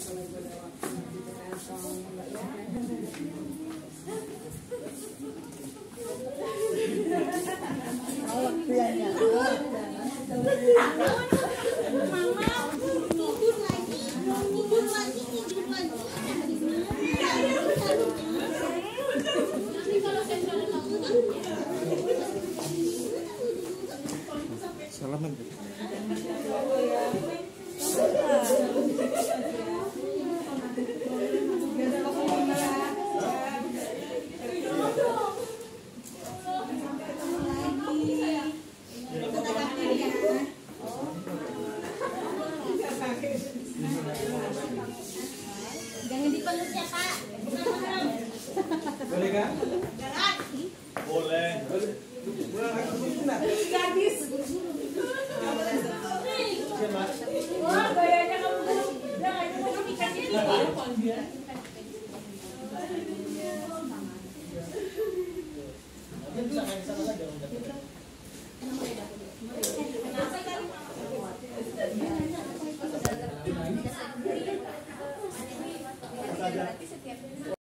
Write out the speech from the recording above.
Salaman. Jangan dipeluk ya, Pak. Boleh kan? Boleh. Gadis. Wah, gayanya kamu udah aja mau dikasih ini. Bisa main sama saja.